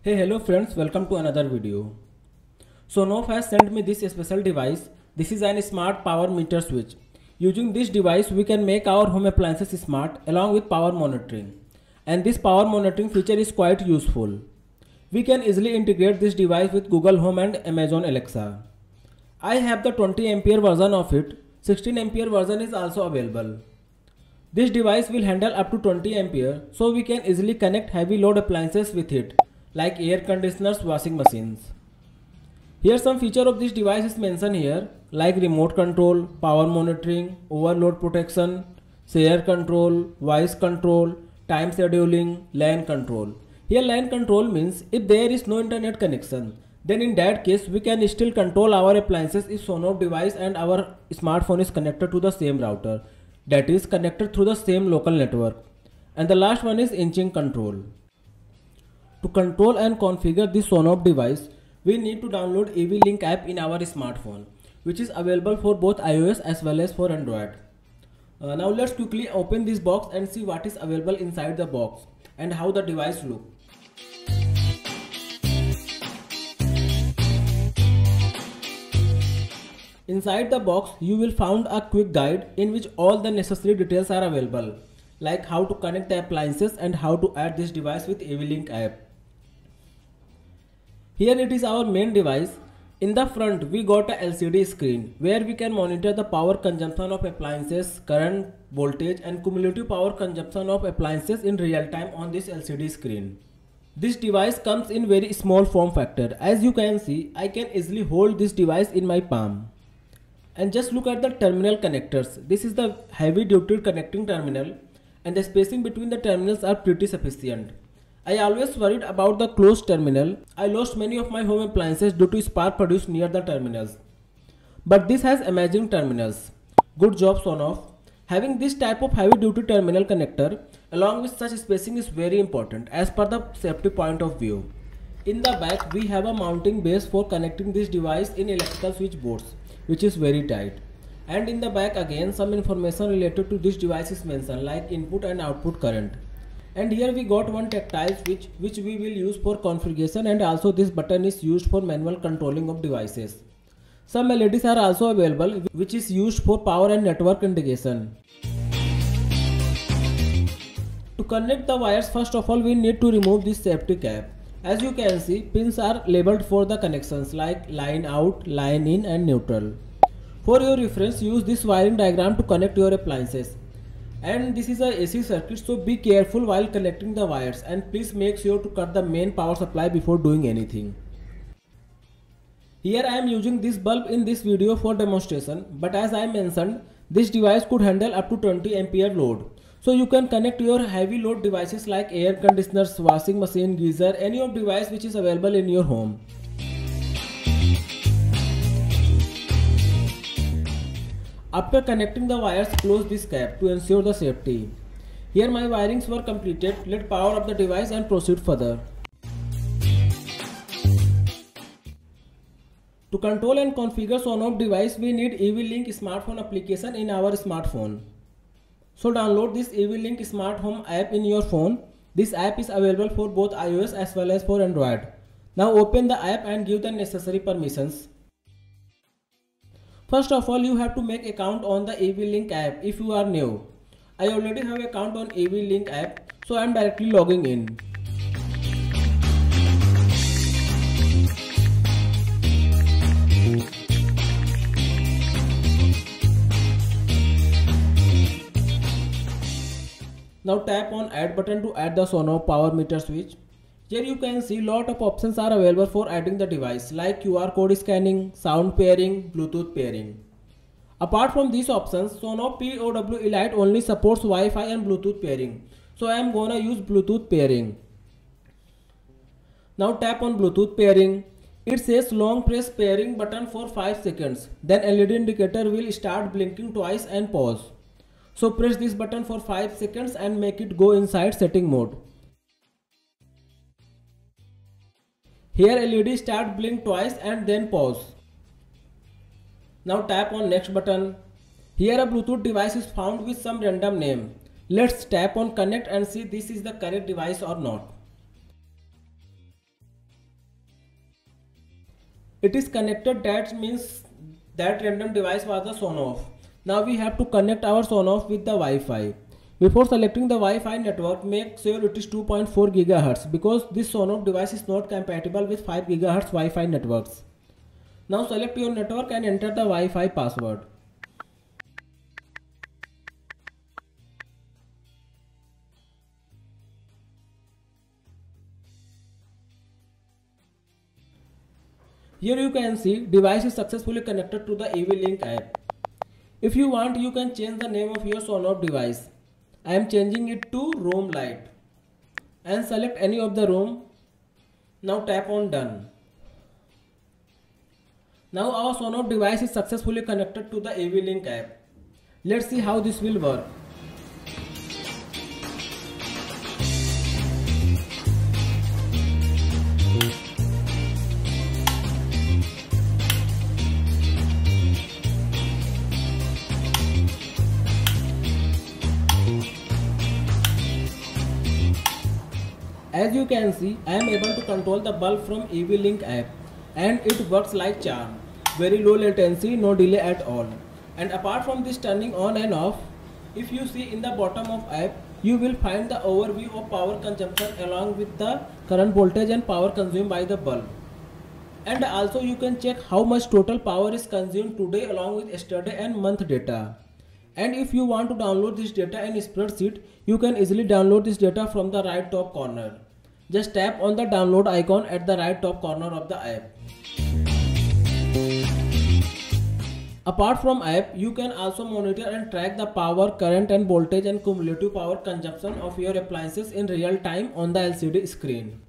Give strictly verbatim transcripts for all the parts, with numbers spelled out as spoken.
Hey, hello friends, welcome to another video. Sonoff has sent me this special device. This is an smart power meter switch. Using this device we can make our home appliances smart along with power monitoring. And this power monitoring feature is quite useful. We can easily integrate this device with Google Home and Amazon Alexa. I have the twenty ampere version of it. sixteen ampere version is also available. This device will handle up to twenty ampere, so we can easily connect heavy load appliances with it, like air conditioners, washing machines. Here some feature of this device is mentioned here, like remote control, power monitoring, overload protection, share control, voice control, time scheduling, LAN control. Here LAN control means if there is no internet connection, then in that case we can still control our appliances if Sonoff device and our smartphone is connected to the same router, that is connected through the same local network. And the last one is inching control. To control and configure this Sonoff device, we need to download E V Link app in our smartphone, which is available for both iOS as well as for Android. Uh, now let's quickly open this box and see what is available inside the box and how the device looks. Inside the box, you will find a quick guide in which all the necessary details are available, like how to connect the appliances and how to add this device with E V Link app. Here it is our main device. In the front we got a L C D screen where we can monitor the power consumption of appliances, current, voltage and cumulative power consumption of appliances in real time on this L C D screen. This device comes in very small form factor. As you can see, I can easily hold this device in my palm. And just look at the terminal connectors. This is the heavy duty connecting terminal and the spacing between the terminals are pretty sufficient. I always worried about the closed terminal. I lost many of my home appliances due to spark produced near the terminals. But this has amazing terminals. Good job Sonoff. Having this type of heavy duty terminal connector along with such spacing is very important as per the safety point of view. In the back we have a mounting base for connecting this device in electrical switch boards, which is very tight. And in the back again some information related to this device is mentioned, like input and output current. And here we got one tactile switch which we will use for configuration, and also this button is used for manual controlling of devices. Some L E Ds are also available which is used for power and network indication. To connect the wires, first of all we need to remove this safety cap. As you can see, pins are labeled for the connections like line out, line in and neutral. For your reference, use this wiring diagram to connect your appliances. And this is a A C circuit, so be careful while connecting the wires and please make sure to cut the main power supply before doing anything. Here I am using this bulb in this video for demonstration, but as I mentioned, this device could handle up to twenty ampere load. So you can connect your heavy load devices like air conditioners, washing machine, geyser, any of device which is available in your home. After connecting the wires, close this cap to ensure the safety. Here my wirings were completed. Let's power up the device and proceed further. To control and configure Sonoff device, we need E V Link smartphone application in our smartphone. So download this E V Link Smart Home app in your phone. This app is available for both iOS as well as for Android. Now open the app and give the necessary permissions. First of all, you have to make account on the E V Link app if you are new. I already have account on E V Link app, so I am directly logging in. Now tap on add button to add the Sonoff power meter switch. Here you can see lot of options are available for adding the device, like Q R code scanning, sound pairing, Bluetooth pairing. Apart from these options, Sonoff P O W Elite only supports Wi-Fi and Bluetooth pairing. So I am gonna use Bluetooth pairing. Now tap on Bluetooth pairing. It says long press pairing button for five seconds. Then L E D indicator will start blinking twice and pause. So press this button for five seconds and make it go inside setting mode. Here L E D start blink twice and then pause. Now tap on next button. Here a Bluetooth device is found with some random name. Let's tap on connect and see this is the correct device or not. It is connected, that means that random device was the Sonoff. Now we have to connect our Sonoff with the Wi-Fi. Before selecting the Wi-Fi network, make sure it is two point four gigahertz because this Sonoff device is not compatible with five gigahertz Wi-Fi networks. Now select your network and enter the Wi-Fi password. Here you can see device is successfully connected to the E V Link app. If you want, you can change the name of your Sonoff device. I am changing it to Roam Light and select any of the room. Now tap on done. Now our Sonoff device is successfully connected to the E V Link app. Let's see how this will work. As you can see, I am able to control the bulb from E V Link app and it works like charm. Very low latency, no delay at all. And apart from this turning on and off, if you see in the bottom of app, you will find the overview of power consumption along with the current voltage and power consumed by the bulb. And also you can check how much total power is consumed today along with yesterday and month data. And if you want to download this data in spreadsheet, you can easily download this data from the right top corner. Just tap on the download icon at the right top corner of the app. Apart from app, you can also monitor and track the power, current and voltage and cumulative power consumption of your appliances in real time on the L C D screen.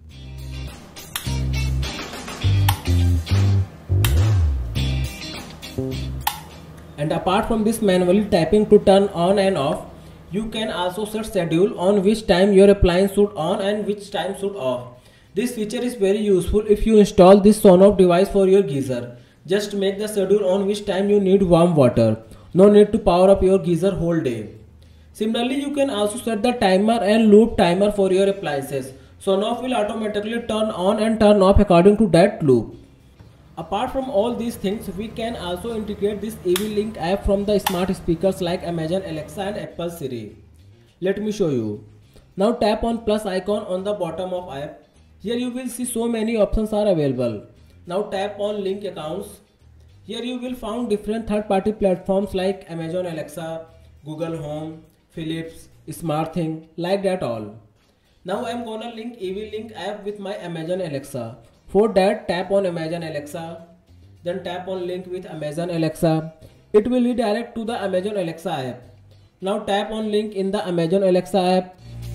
And apart from this manually tapping to turn on and off, you can also set schedule on which time your appliance should on and which time should off. This feature is very useful if you install this Sonoff device for your geyser. Just make the schedule on which time you need warm water. No need to power up your geyser whole day. Similarly, you can also set the timer and loop timer for your appliances. Sonoff will automatically turn on and turn off according to that loop. Apart from all these things, we can also integrate this E V Link app from the smart speakers like Amazon Alexa and Apple Siri. Let me show you. Now tap on plus icon on the bottom of app. Here you will see so many options are available. Now tap on link accounts. Here you will find different third-party platforms like Amazon Alexa, Google Home, Philips, SmartThing, like that all. Now I am gonna link E V Link app with my Amazon Alexa. For that, tap on Amazon Alexa, then tap on link with Amazon Alexa. It will redirect to the Amazon Alexa app. Now tap on link in the Amazon Alexa app.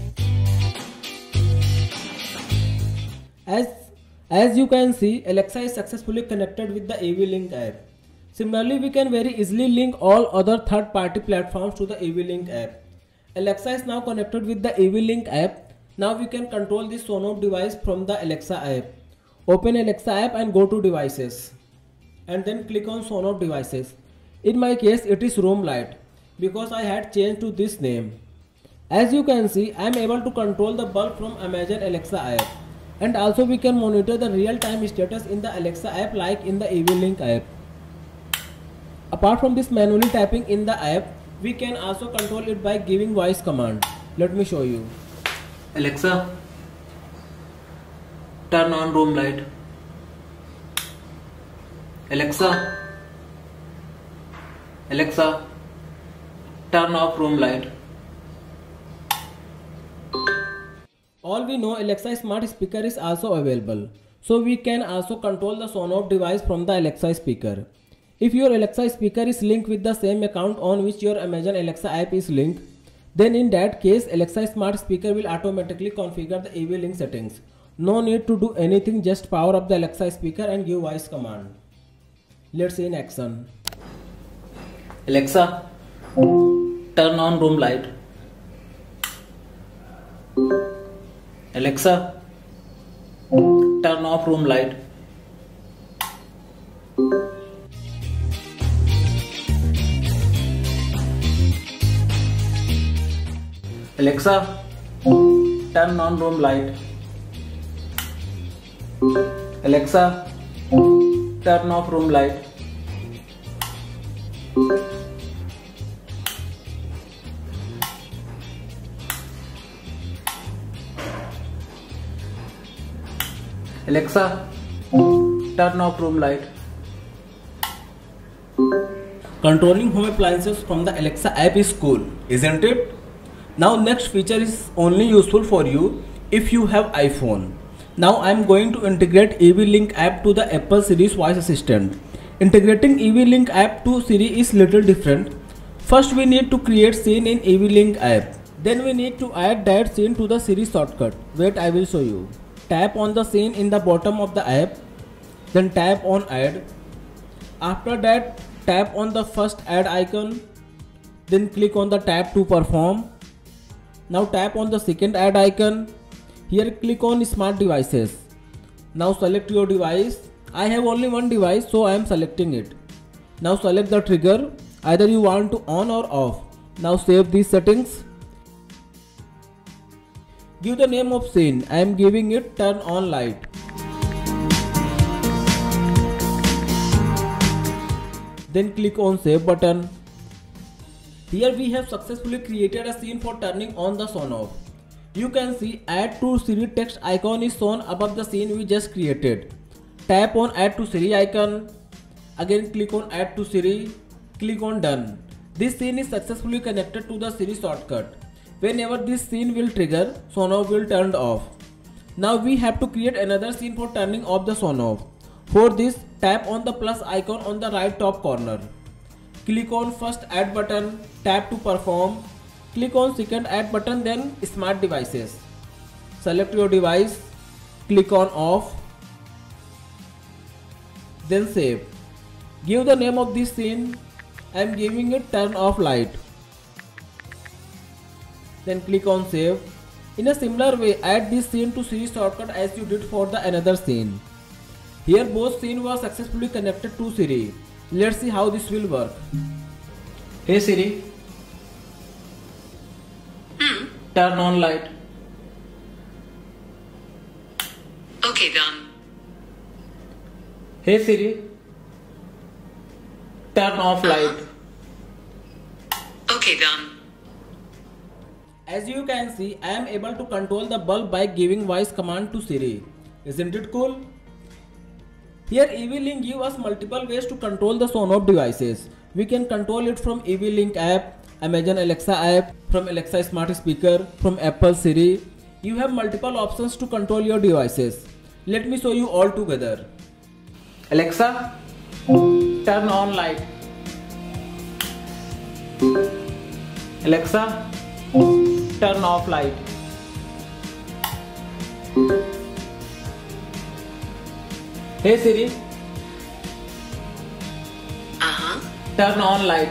As, as you can see, Alexa is successfully connected with the E V Link app. Similarly, we can very easily link all other third-party platforms to the E V Link app. Alexa is now connected with the E V Link app. Now we can control this Sonoff device from the Alexa app. Open Alexa app and go to devices and then click on Sonoff devices. In my case, it is Roam Light because I had changed to this name. As you can see, I am able to control the bulb from Amazon Alexa app, and also we can monitor the real-time status in the Alexa app like in the E V Link app. Apart from this manually tapping in the app, we can also control it by giving voice command. Let me show you. Alexa, turn on room light. Alexa, Alexa, turn off room light. All we know, Alexa smart speaker is also available. So we can also control the Sonoff device from the Alexa speaker. If your Alexa speaker is linked with the same account on which your Amazon Alexa app is linked, then in that case, Alexa smart speaker will automatically configure the E V Link settings. No need to do anything, just power up the Alexa speaker and give voice command. Let's see in action. Alexa, turn on room light. Alexa, turn off room light. Alexa, turn on room light. Alexa, Turn off room light. Alexa, turn off room light. Controlling home appliances from the Alexa app is cool, isn't it? Now next feature is only useful for you if you have iPhone. Now I am going to integrate E V Link app to the Apple Siri's voice assistant. Integrating E V Link app to Siri is little different. First we need to create scene in E V Link app. Then we need to add that scene to the Siri shortcut. Wait, I will show you. Tap on the scene in the bottom of the app. Then tap on add. After that, tap on the first add icon. Then click on the tab to perform. Now tap on the second add icon. Here click on smart devices. Now select your device. I have only one device, so I am selecting it. Now select the trigger. Either you want to on or off. Now save these settings. Give the name of scene. I am giving it turn on light. Then click on save button. Here we have successfully created a scene for turning on the Sonoff. You can see add to Siri text icon is shown above the scene we just created. Tap on add to Siri icon. Again click on add to Siri. Click on done. This scene is successfully connected to the Siri shortcut. Whenever this scene will trigger, Sonoff will turn off. Now we have to create another scene for turning off the Sonoff. For this, tap on the plus icon on the right top corner. Click on first add button, tap to perform. Click on second add button, then smart devices. Select your device, click on off, then save. Give the name of this scene. I am giving it turn off light. Then click on save. In a similar way, add this scene to Siri shortcut as you did for the another scene. Here both scenes were successfully connected to Siri. Let's see how this will work. Hey Siri, Hmm. turn on light. Okay, done. Hey Siri, turn off light. Okay, done. As you can see, I am able to control the bulb by giving voice command to Siri. Isn't it cool? Here E V Link gives us multiple ways to control the Sonoff devices. We can control it from E V Link app, Amazon Alexa app, from Alexa smart speaker, from Apple Siri. You have multiple options to control your devices. Let me show you all together. Alexa, turn on light. Alexa, turn off light. Hey Siri, Uh-huh. turn on light.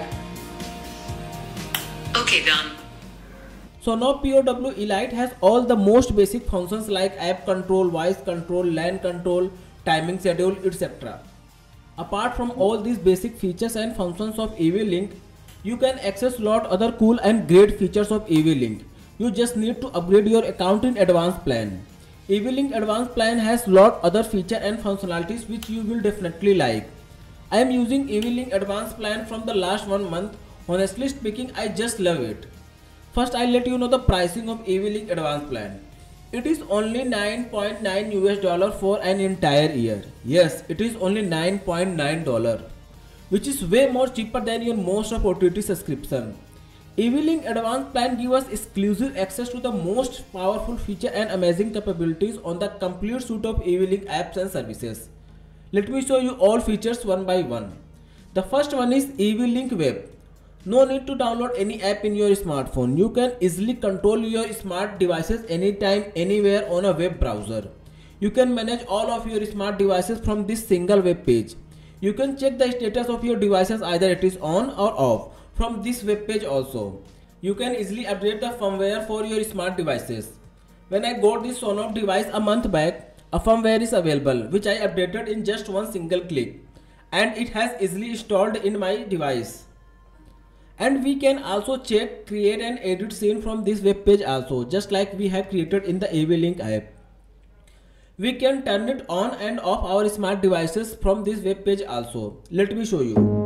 Okay, done. Sonoff P O W Elite has all the most basic functions like app control, voice control, LAN control, timing schedule, et cetera. Apart from all these basic features and functions of E V Link, you can access lot other cool and great features of E V Link. You just need to upgrade your account in advanced plan. E V Link advanced plan has lot other feature and functionalities which you will definitely like. I am using E V Link advanced plan from the last one month. Honestly speaking, I just love it. First, I'll let you know the pricing of E V Link advanced plan. It is only nine point nine U S dollar for an entire year. Yes, it is only nine point nine dollar, which is way more cheaper than your most of O T T subscription. E V Link advanced plan gives us exclusive access to the most powerful feature and amazing capabilities on the complete suite of E V Link apps and services. Let me show you all features one by one. The first one is E V Link Web. No need to download any app in your smartphone. You can easily control your smart devices anytime, anywhere on a web browser. You can manage all of your smart devices from this single web page. You can check the status of your devices, either it is on or off, from this web page also. You can easily update the firmware for your smart devices. When I got this Sonoff device a month back, a firmware is available which I updated in just one single click, and it has easily installed in my device. And we can also check, create and edit scene from this web page also, just like we have created in the E V Link app. We can turn it on and off our smart devices from this web page also. Let me show you.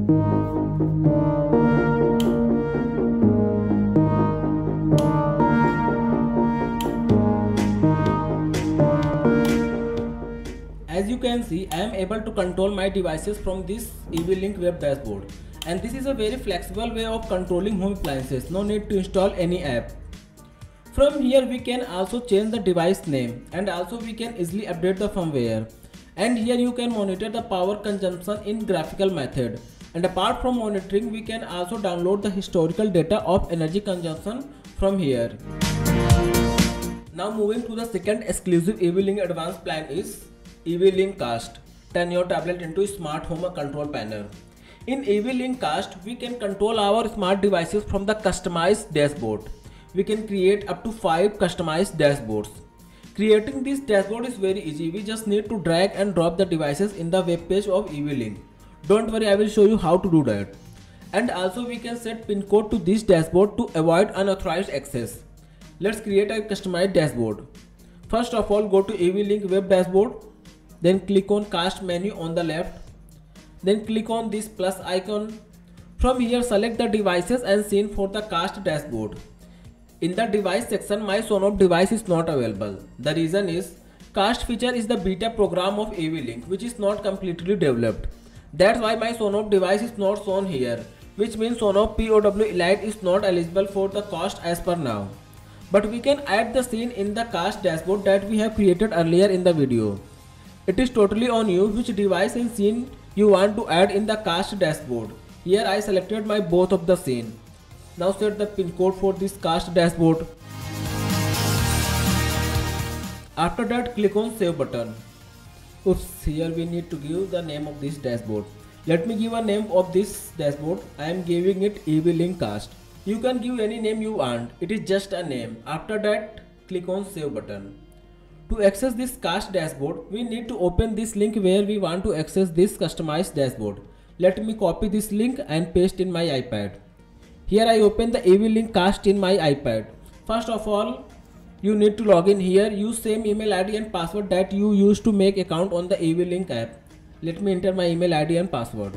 As you can see, I am able to control my devices from this E V Link web dashboard. And this is a very flexible way of controlling home appliances. No need to install any app. From here we can also change the device name, and also we can easily update the firmware. And here you can monitor the power consumption in graphical method. And apart from monitoring, we can also download the historical data of energy consumption from here. Now moving to the second exclusive E V Link advanced plan is E V Link Cast. Turn your tablet into a smart home control panel. In E V Link Cast, we can control our smart devices from the customized dashboard. We can create up to five customized dashboards. Creating this dashboard is very easy. We just need to drag and drop the devices in the web page of E V Link. Don't worry, I will show you how to do that. And also we can set pin code to this dashboard to avoid unauthorized access. Let's create a customized dashboard. First of all, go to E V Link web dashboard. Then click on Cast menu on the left. Then click on this plus icon. From here, select the devices and scene for the Cast dashboard. In the device section, my Sonoff device is not available. The reason is, Cast feature is the beta program of E V Link, which is not completely developed. That's why my Sonoff device is not shown here, which means Sonoff P O W Elite is not eligible for the Cast as per now. But we can add the scene in the Cast dashboard that we have created earlier in the video. It is totally on you which device and scene you want to add in the Cast dashboard. Here I selected my both of the scene. Now set the pin code for this Cast dashboard. After that, click on save button. Oops, here we need to give the name of this dashboard. Let me give a name of this dashboard. I am giving it E V Link Cast. You can give any name you want. It is just a name. After that, click on save button. To access this Cast dashboard, we need to open this link where we want to access this customized dashboard. Let me copy this link and paste in my iPad. Here I open the E V Link Cast in my iPad. First of all, you need to log in here. Use same email I D and password that you used to make account on the E V Link app. Let me enter my email I D and password.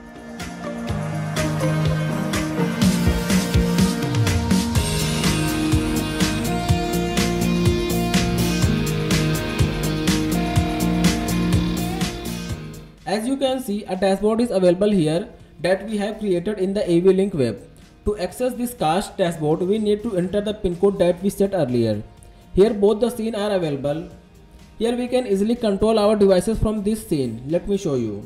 As you can see, a dashboard is available here that we have created in the E V Link web. To access this Cast dashboard, we need to enter the pin code that we set earlier. Here both the scene are available. Here we can easily control our devices from this scene. Let me show you.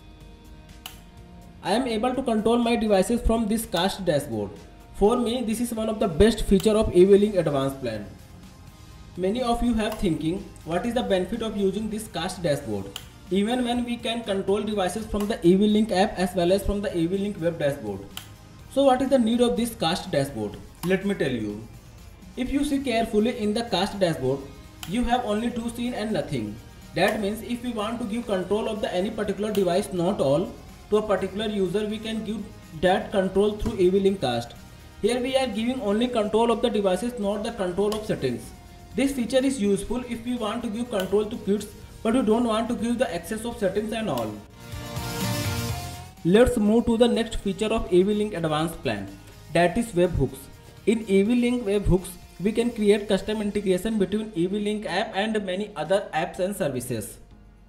I am able to control my devices from this Cast dashboard. For me, this is one of the best feature of E V Link advanced plan. Many of you have thinking, what is the benefit of using this Cast dashboard? Even when we can control devices from the E V Link app as well as from the E V Link web dashboard. So what is the need of this Cast dashboard? Let me tell you. If you see carefully in the Cast dashboard, you have only two scenes and nothing. That means if we want to give control of the any particular device, not all, to a particular user, we can give that control through E V Link Cast. Here we are giving only control of the devices, not the control of settings. This feature is useful if we want to give control to kids, but we don't want to give the access of settings and all. Let's move to the next feature of E V Link advanced plan, that is webhooks. In E V Link webhooks, we can create custom integration between E V Link app and many other apps and services.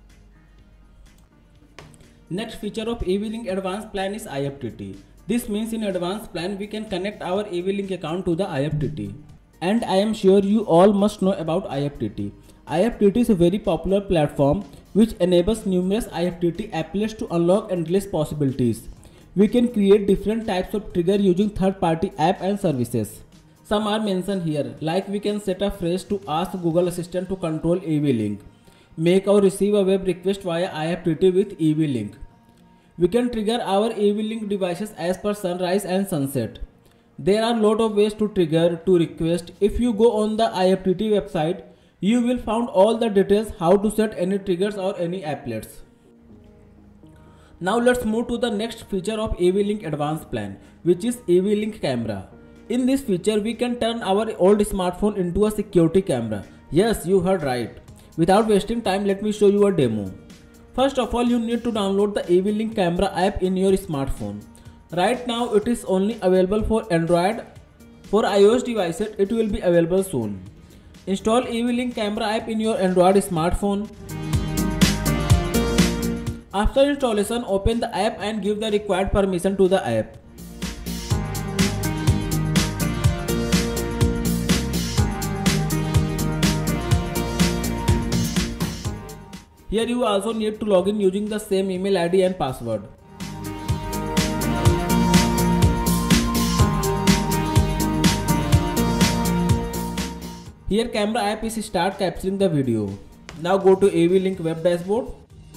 Next feature of E V Link advanced plan is I F T T. This means in advanced plan we can connect our E V Link account to the I F T T. And I am sure you all must know about I F T T. I F T T is a very popular platform which enables numerous I F T T applets to unlock endless possibilities. We can create different types of trigger using third-party app and services. Some are mentioned here, like we can set a phrase to ask Google Assistant to control E V Link, make or receive a web request via I F T T with E V Link. We can trigger our E V Link devices as per sunrise and sunset. There are a lot of ways to trigger, to request. If you go on the I F T T website, you will find all the details how to set any triggers or any applets. Now let's move to the next feature of E V Link advanced plan, which is E V Link camera. In this feature, we can turn our old smartphone into a security camera. Yes, you heard right. Without wasting time, let me show you a demo. First of all, you need to download the AV-Link camera app in your smartphone. Right now it is only available for Android. For iOS devices it will be available soon. Install AV-Link camera app in your Android smartphone. After installation, open the app and give the required permission to the app. Here you also need to log in using the same email I D and password. Here camera app is start capturing the video. Now go to AV-Link web dashboard.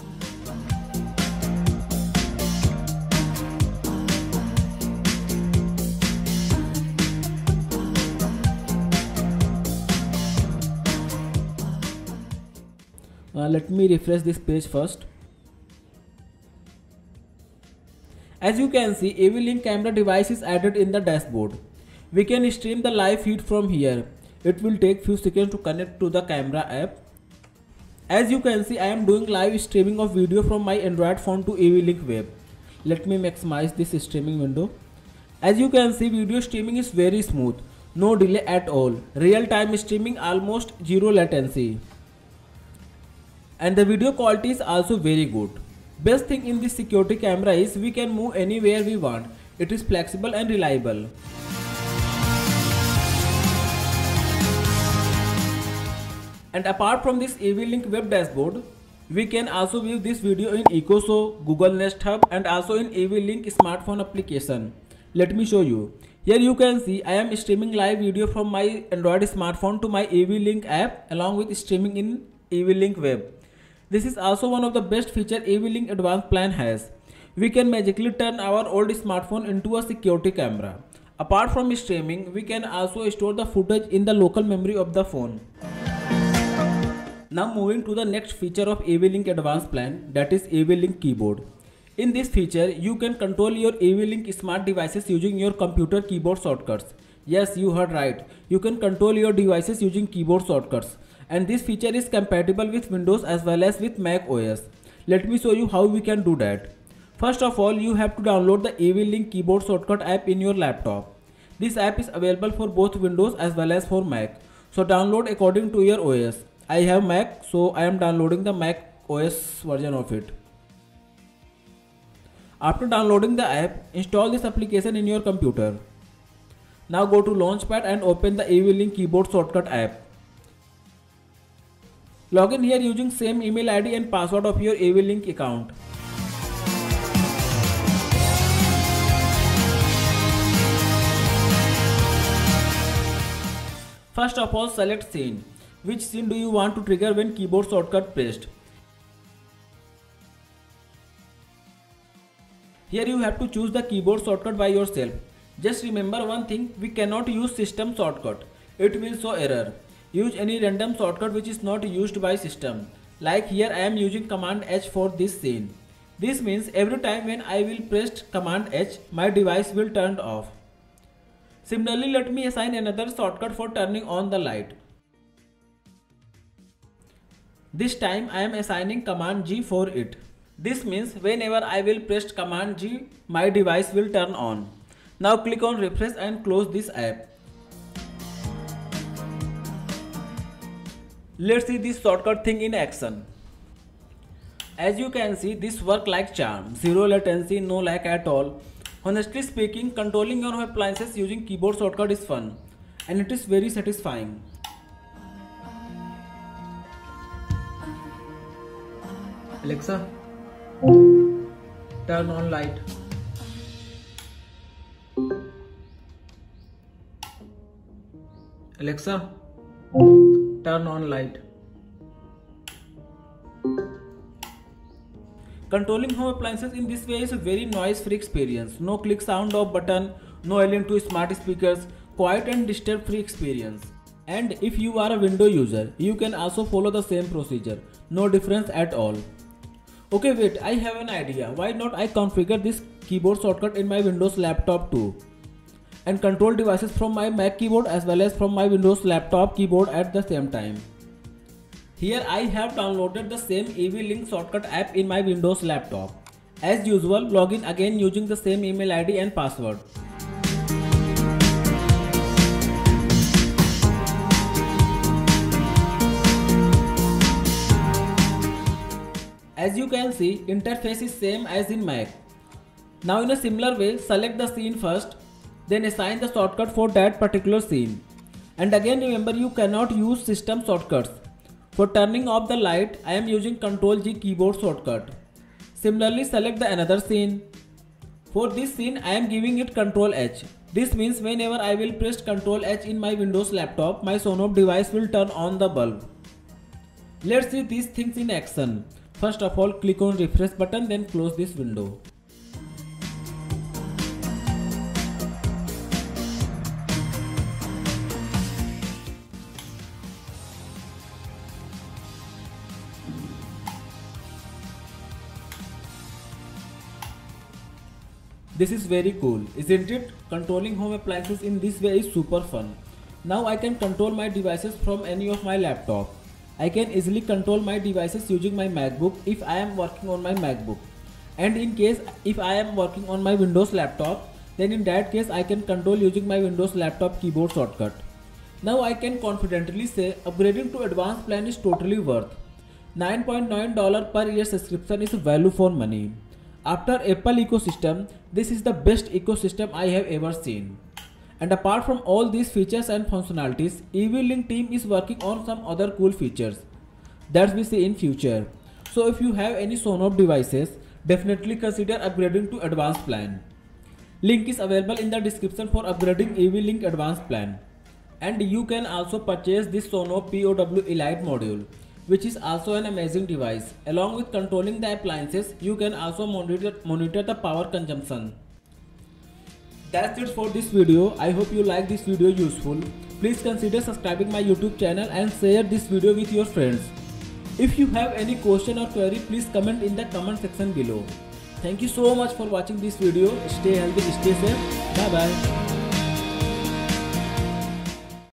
Uh, let me refresh this page first. As you can see, AV-Link camera device is added in the dashboard. We can stream the live feed from here. It will take few seconds to connect to the camera app. As you can see, I am doing live streaming of video from my Android phone to AV-Link web. Let me maximize this streaming window. As you can see, video streaming is very smooth. No delay at all. Real time streaming, almost zero latency. And the video quality is also very good. Best thing in this security camera is we can move anywhere we want. It is flexible and reliable. And apart from this AV-Link web dashboard, we can also view this video in EcoShow, Google Nest Hub and also in AV-Link smartphone application. Let me show you. Here you can see I am streaming live video from my Android smartphone to my AV-Link app along with streaming in AV-Link web. This is also one of the best feature AV-Link Advanced plan has. We can magically turn our old smartphone into a security camera. Apart from streaming, we can also store the footage in the local memory of the phone. Now moving to the next feature of AV-Link Advanced plan, that is AV-Link keyboard. In this feature, you can control your AV-Link smart devices using your computer keyboard shortcuts. Yes, you heard right. You can control your devices using keyboard shortcuts. And this feature is compatible with Windows as well as with Mac O S. Let me show you how we can do that. First of all, you have to download the AV-Link keyboard shortcut app in your laptop. This app is available for both Windows as well as for Mac. So download according to your O S. I have Mac, so I am downloading the Mac O S version of it. After downloading the app, install this application in your computer. Now go to Launchpad and open the AV-Link keyboard shortcut app. Log in here using same email I D and password of your AV-Link account. First of all, select scene. Which scene do you want to trigger when keyboard shortcut pressed? Here you have to choose the keyboard shortcut by yourself. Just remember one thing, we cannot use system shortcut. It will show error. Use any random shortcut which is not used by system. Like here I am using Command H for this scene. This means every time when I will press Command H, my device will turn off. Similarly, let me assign another shortcut for turning on the light. This time I am assigning Command G for it. This means whenever I will press Command G, my device will turn on. Now click on refresh and close this app. Let's see this shortcut thing in action. As you can see, this works like charm. Zero latency, no lag at all. Honestly speaking, controlling your home appliances using keyboard shortcut is fun. And it is very satisfying. Alexa, turn on light. Alexa, turn on light. Controlling home appliances in this way is a very noise-free experience. No click sound of button, no alien to smart speakers, quiet and disturb-free experience. And if you are a Windows user, you can also follow the same procedure. No difference at all. Okay, wait, I have an idea. Why not I configure this keyboard shortcut in my Windows laptop too? And control devices from my Mac keyboard as well as from my Windows laptop keyboard at the same time. Here I have downloaded the same E V Link shortcut app in my Windows laptop. As usual, log in again using the same email I D and password. As you can see, interface is same as in Mac. Now in a similar way, select the scene first, then assign the shortcut for that particular scene. And again remember, you cannot use system shortcuts. For turning off the light, I am using control G keyboard shortcut. Similarly, select the another scene. For this scene, I am giving it control H. This means whenever I will press control H in my Windows laptop, my Sonoff device will turn on the bulb. Let's see these things in action. First of all, click on refresh button, then close this window. This is very cool, isn't it? Controlling home appliances in this way is super fun. Now I can control my devices from any of my laptop. I can easily control my devices using my MacBook if I am working on my MacBook. And in case if I am working on my Windows laptop, then in that case I can control using my Windows laptop keyboard shortcut. Now I can confidently say upgrading to advanced plan is totally worth. nine point nine dollars per year subscription is value for money. After Apple ecosystem, this is the best ecosystem I have ever seen. And apart from all these features and functionalities, E V Link team is working on some other cool features that we see in future. So if you have any Sonoff devices, definitely consider upgrading to advanced plan. Link is available in the description for upgrading E V Link advanced plan. And you can also purchase this Sonoff P O W Elite module, which is also an amazing device. Along with controlling the appliances, you can also monitor, monitor the power consumption. That's it for this video. I hope you like this video useful. Please consider subscribing my YouTube channel and share this video with your friends. If you have any question or query, please comment in the comment section below. Thank you so much for watching this video. Stay healthy, stay safe. Bye bye.